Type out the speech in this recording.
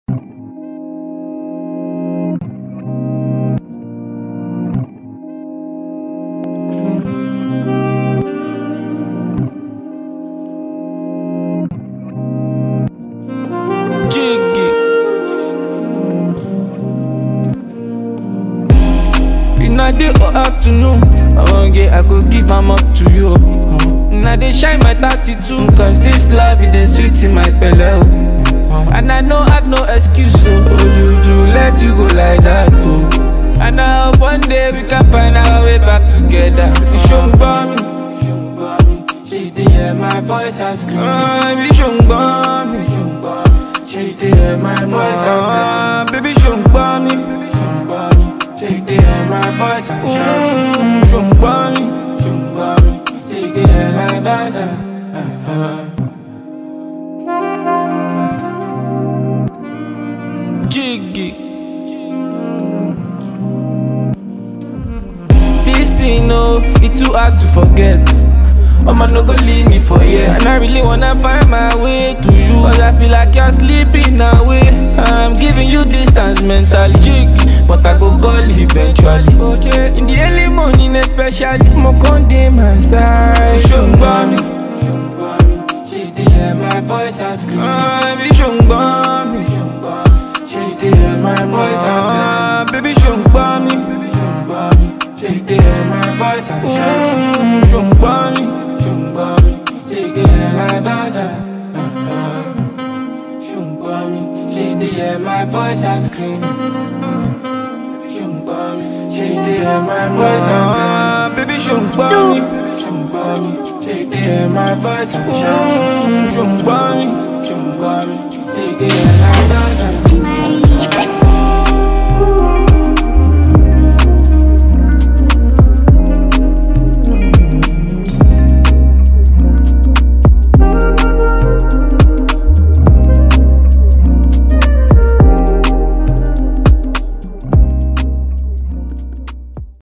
Day or afternoon, I go give am up to you. Now they shine my 32, cause this love it is sweet in my belly. And I know I've no excuse, so you let you go like that too. And I hope one day we can find our way back together. You shouldn't bomb me, she did hear my voice and scream. Baby, shouldn't bomb me, she did hear my voice and baby, shouldn't bomb me. Take the air, my voice and shout. Shumbami, take the air like that. Jiggy. This thing, no, it's too hard to forget. Mama no go leave me for here, and I really wanna find my way to you, but I feel like you're sleeping away. I'm giving you distance mentally, jiggy, but I go call eventually. Okay, in the early morning especially, mo con dey my side. Shumbami, she dey hear my voice and scream. Baby, Shumbami, she dey hear my voice and baby, Shumbami, she dey hear my voice and shout. Shumbami. Take it like that. Shumbami, she did hear my voice and scream. Shumbami, she did hear my voice and baby, Shumbami, she did hear my voice and shout. Shumbami, take it like that.